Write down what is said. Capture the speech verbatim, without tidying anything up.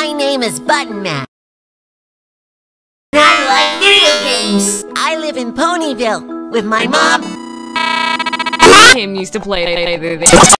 My name is Button Man. I like video games. I live in Ponyville with my mom. Him used to play